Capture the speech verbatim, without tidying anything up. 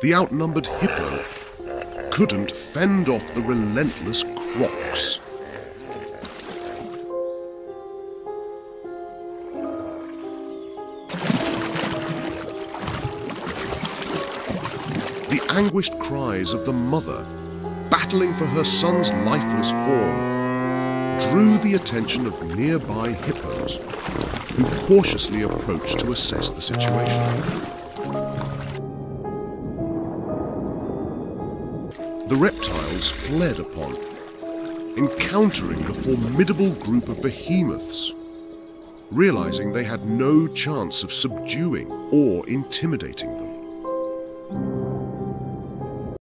the outnumbered hippo couldn't fend off the relentless crocs. The anguished cries of the mother, battling for her son's lifeless form, drew the attention of nearby hippos, who cautiously approached to assess the situation. The reptiles fled upon, encountering the formidable group of behemoths, realizing they had no chance of subduing or intimidating them.